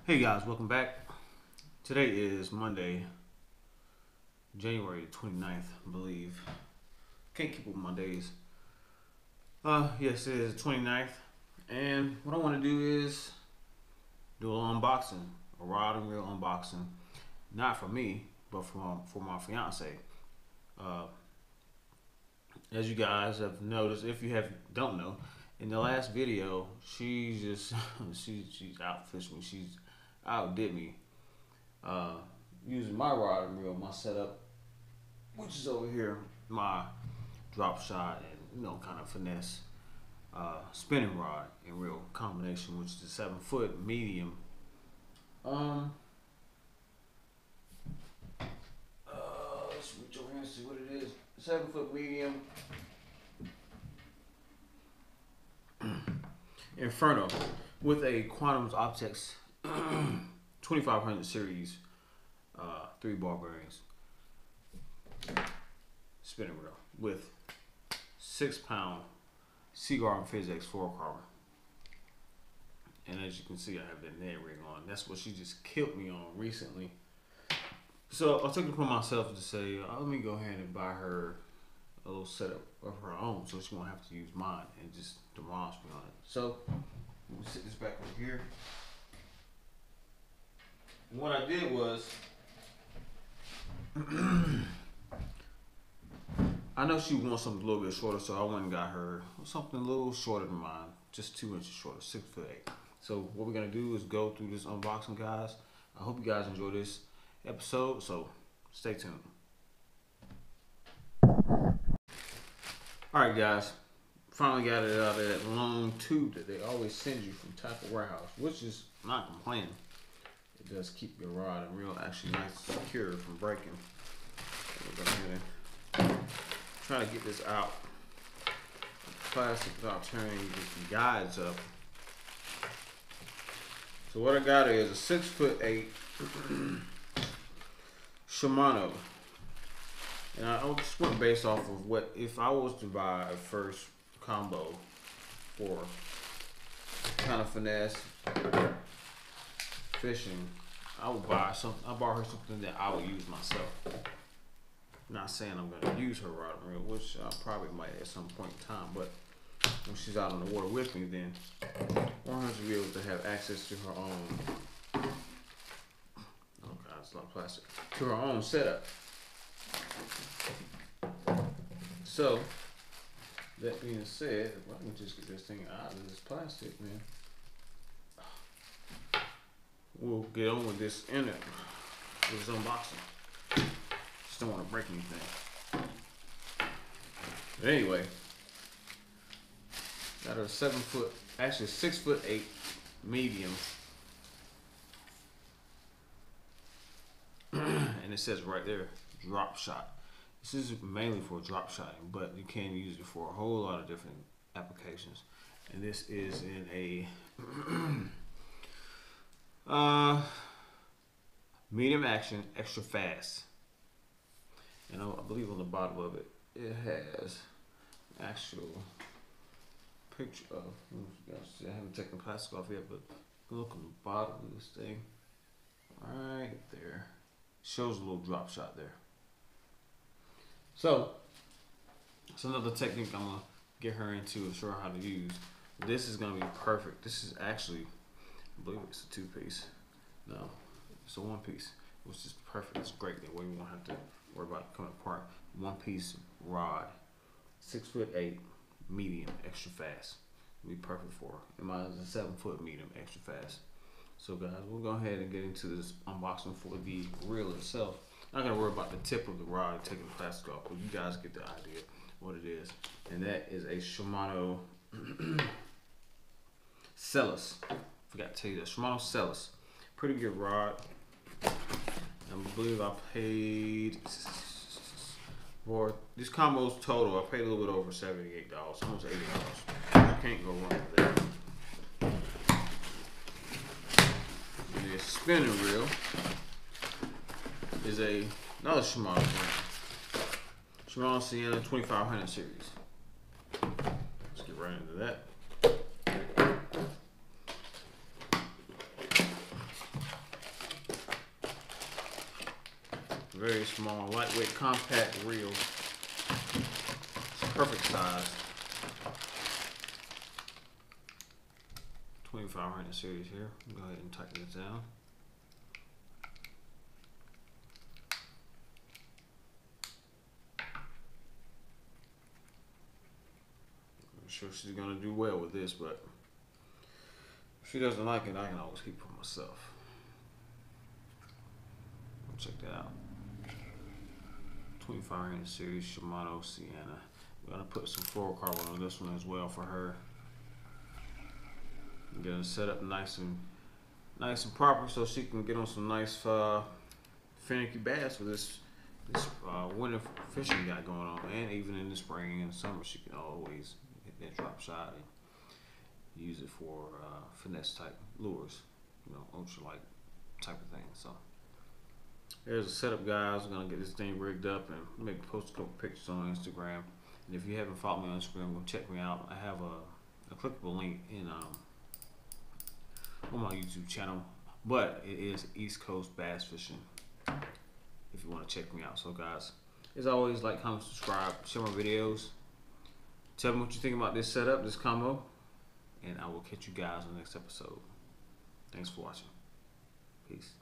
Hey guys, welcome back. Today is Monday, January 29th, I believe. Can't keep up with my days. Yes, it is the 29th. And what I want to do is do a little unboxing, a rod and reel unboxing. Not for me, but for my fiance. Uh, as you guys have noticed, if you don't know, in the last video, she's just she's outfished me. She's outdid me. Uh, Using my rod and reel, my setup, which is over here, my drop shot and kind of finesse spinning rod and reel combination, which is a 7-foot medium. Let's reach over here and see what it is. 7-foot medium Inferno with a Quantum Optics 2500 series 3-bar bearings spinning reel with 6-pound Seaguar Phys-X fluorocarbon. And as you can see, I have the net ring on. That's what she just killed me on recently. So I took it upon myself to say, let me go ahead and buy her a little setup of her own, so she won't have to use mine and just demolish me on it. So we'll sit this back over here. And what I did was, I know she wants something a little bit shorter, so I went and got her something a little shorter than mine, just 2 inches shorter, 6'8". So what we're gonna do is go through this unboxing, guys. I hope you guys enjoy this episode, so stay tuned. Alright guys, finally got it out of that long tube that they always send you from Tackle Warehouse, which is not complaining. It does keep your rod and reel actually nice and secure from breaking. We're go ahead and try to get this out of plastic without tearing the guides up. So what I got is a 6'8" Shimano. And I just went based off of what, if I was to buy a first combo for kind of finesse fishing, I would buy something. I bought her something that I would use myself. Not saying I'm gonna use her rod and reel, which I probably might at some point in time, but when she's out on the water with me, then I want her to be able to have access to her own. Oh God, it's a lot of plastic. To her own setup. So, that being said, if I can just get this thing out of this plastic, man, we'll get on with this this unboxing. Just don't want to break anything. But anyway, got a 7-foot, actually 6'8" medium. And it says right there, drop shot. This is mainly for drop shotting, but you can use it for a whole lot of different applications. And this is in a medium action, extra fast. And I believe on the bottom of it, it has an actual picture of, I haven't taken the plastic off yet, but look on the bottom of this thing, right there. Shows a little drop shot there. So, it's another technique I'm gonna get her into and show her how to use. This is gonna be perfect. This is actually, I believe it's a 2-piece. No, it's a 1-piece, which is perfect. It's great. That way we won't have to worry about it coming apart. 1-piece rod, 6'8", medium, extra fast. It'll be perfect for her. And mine is a 7-foot medium, extra fast. So guys, we'll go ahead and get into this unboxing for the reel itself. Not gonna worry about the tip of the rod taking the plastic off, but you guys get the idea what it is. And that is a Shimano Celis. Forgot to tell you that. Shimano Celis. Pretty good rod. I believe I paid for these combos total. I paid a little bit over $78, almost $80. I can't go wrong with that. And the spinning reel is another Shimano brand. Shimano Sienna 2500 series. Let's get right into that. very small, lightweight, compact reel. It's perfect size. 2500 series here. Go ahead and tighten this down. I'm sure she's gonna do well with this, but if she doesn't like it, I can always keep it for myself. Check that out. 2500 series Shimano Sienna. We're gonna put some fluorocarbon on this one as well for her. I'm gonna set up nice and proper so she can get on some nice finicky bass for this winter fishing we got going on, and even in the spring and summer she can always hit that drop shot and use it for finesse type lures, you know, ultralight type of thing. So there's a setup, guys. I'm gonna get this thing rigged up and maybe post a couple pictures on Instagram. And if you haven't followed me on Instagram, go check me out. I have a clickable link in on my YouTube channel, but it is East Coast Bass Fishing if you want to check me out. So guys, as always, like, comment, subscribe, share my videos, tell me what you think about this setup, this combo, and I will catch you guys on the next episode. Thanks for watching. Peace.